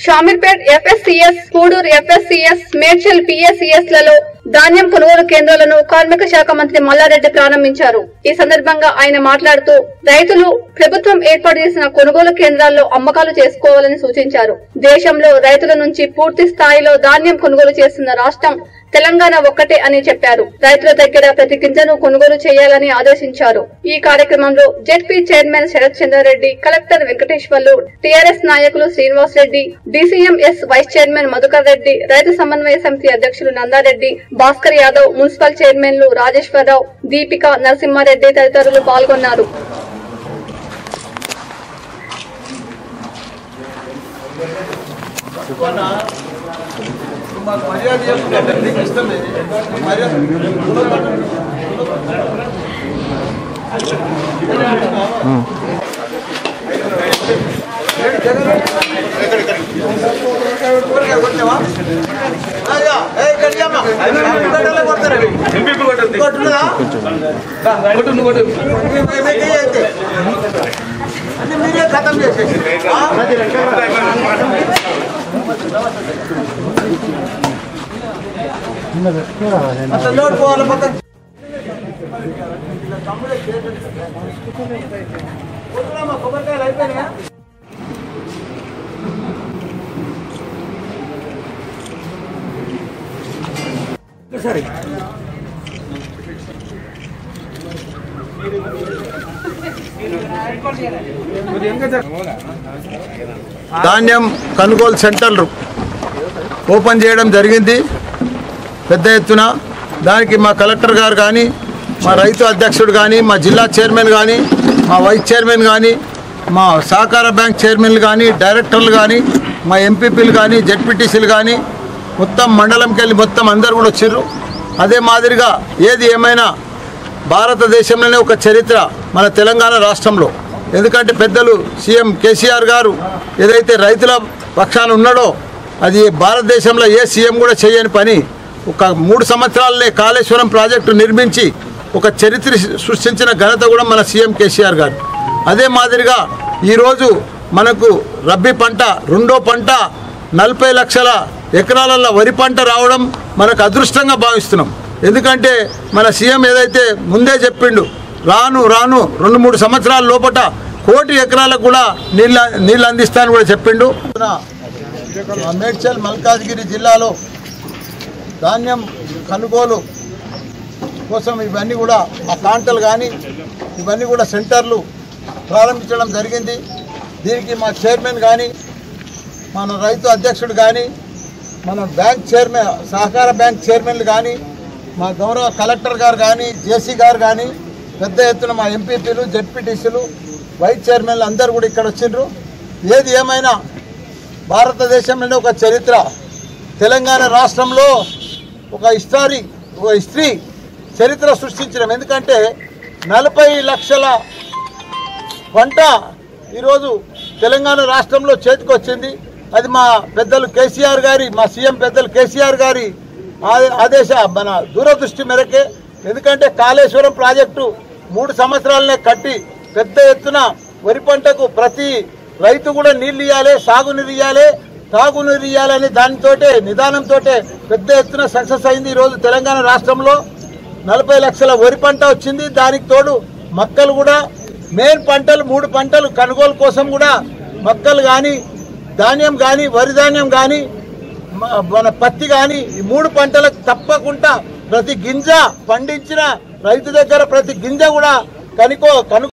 Shamirpet FSCS, Pudur FSCS, Medchal PSCS లలో ధాన్యం కొనుగోలు కేంద్రాలను కార్మిక శాఖ మంత్రి మల్లారెడ్డి ప్రారంభించారు. ఈ సందర్భంగా ఆయన మాట్లాడుతూ రైతులు ప్రభుత్వం ఏర్పాటు చేసిన కొనుగోలు కేంద్రాల్లో అమ్మకాలు చేసుకోవాలని సూచించారు. దేశంలో రైతుల నుంచి పూర్తి స్థాయిలో ధాన్యం కొనుగోలు చేస్తున్న రాష్ట్రం తెలంగాణ ఒక్కటే అని చెప్పారు. రైతుల దగ్గర ప్రతి గింజను కొనుగోలు చేయాలని ఆదేశించారు. ఈ కార్యక్రమంలో ZP chairman Sharath Chandra Reddy, collector Venkateswarlu, TRS నాయకులు Srinivas Reddy, DCMS vice chairman Madhukar Reddy, రైతు సమన్వయ సమితి అధ్యక్షులు నందారెడ్డి, భాస్కర్ యాదవ్, మున్సిపల్ చైర్మన్లు రాజేశ్వరరావు, దీపిక, నరసింహారెడ్డి తదితరులు పాల్గొన్నారు. खत्म लोड పోవాలి పక్కన తమ్ముడే కొట్టురామా కొబ్బరికాయలు అయిపోయినాయా సరే ధాన్యం కొనుగోలు సెంటర్లు ఓపెన్ చేయడం జరిగింది పెద్ద ఎత్తున. దానికి మా కలెక్టర్ గారు కానీ, మా రైతు అధ్యక్షుడు కానీ, మా జిల్లా చైర్మన్ కానీ, మా వైస్ చైర్మన్ కానీ, మా సహకార బ్యాంక్ చైర్మన్లు కానీ, డైరెక్టర్లు కానీ, మా ఎంపీపీలు కానీ, జెడ్పీటీసీలు కానీ, మొత్తం మండలంకి వెళ్ళి మొత్తం అందరు కూడా వచ్చిర్రు. అదే మాదిరిగా ఏది ఏమైనా భారతదేశంలోనే ఒక చరిత్ర మన తెలంగాణ రాష్ట్రంలో. ఎందుకంటే పెద్దలు సీఎం కేసీఆర్ గారు ఏదైతే రైతుల పక్షాన ఉన్నాడో అది భారతదేశంలో ఏ సీఎం కూడా చేయని పని. ఒక 3 సంవత్సరాలనే కాళేశ్వరం ప్రాజెక్టు నిర్మించి ఒక చరిత్ర సృష్టించిన ఘనత కూడా మన సీఎం కేసీఆర్ గారు. అదే మాదిరిగా ఈరోజు మనకు రబ్బీ పంట, రెండో పంట 40 లక్షల ఎకరాలలో వరి పంట రావడం మనకు అదృష్టంగా భావిస్తున్నాం. ఎందుకంటే మన సీఎం ఏదైతే ముందే చెప్పిండు రాను 2-3 సంవత్సరాల లోపల 1 కోటి ఎకరాలకు కూడా నీళ్ళు అందిస్తానని కూడా చెప్పిండు. మేడ్చల్ మల్కాజ్గిరి జిల్లాలో ధాన్యం కొనుగోలు కోసం ఇవన్నీ కూడా ఆ కాంటలు కానీ ఇవన్నీ కూడా సెంటర్లు ప్రారంభించడం జరిగింది. దీనికి మా చైర్మన్ కానీ, మన రైతు అధ్యక్షుడు కానీ, మన బ్యాంక్ చైర్మన్, సహకార బ్యాంక్ చైర్మన్లు కానీ, మా గౌరవ కలెక్టర్ గారు కానీ, జేసీ గారు కానీ, పెద్ద ఎత్తున మా ఎంపీపీలు, జెడ్పీటీసీలు, వైస్ చైర్మన్లు అందరూ కూడా ఇక్కడ వచ్చిండ్రు. ఏది ఏమైనా భారతదేశంలోనే ఒక చరిత్ర, తెలంగాణ రాష్ట్రంలో ఒక హిస్టరీ చరిత్ర సృష్టించడం. ఎందుకంటే 40 లక్షల పంట ఈరోజు తెలంగాణ రాష్ట్రంలో చేతికొచ్చింది. అది మా పెద్దలు కేసీఆర్ గారి, మా సీఎం పెద్దలు కేసీఆర్ గారి మన దూరదృష్టి మేరకే. ఎందుకంటే కాళేశ్వరం ప్రాజెక్టు 3 సంవత్సరాలనే కట్టి పెద్ద ఎత్తున వరి పంటకు ప్రతి రైతు కూడా నీళ్ళు ఇవ్వాలి, సాగునీరు ఇవ్వాలి, తాగునీరు ఇవ్వాలని దానితోటే నిదానంతో పెద్ద ఎత్తున సక్సెస్ అయింది. ఈరోజు తెలంగాణ రాష్ట్రంలో 40 లక్షల వరి పంట వచ్చింది. దానికి తోడు మొక్కలు కూడా మెయిన్ పంటలు 3 పంటలు కొనుగోలు కోసం కూడా మొక్కలు కానీ, ధాన్యం కానీ, వరి ధాన్యం కానీ, మన పత్తి కానీ, ఈ 3 పంటలకు తప్పకుండా ప్రతి గింజ పండించిన రైతు దగ్గర ప్రతి గింజ కూడా కనుగోలు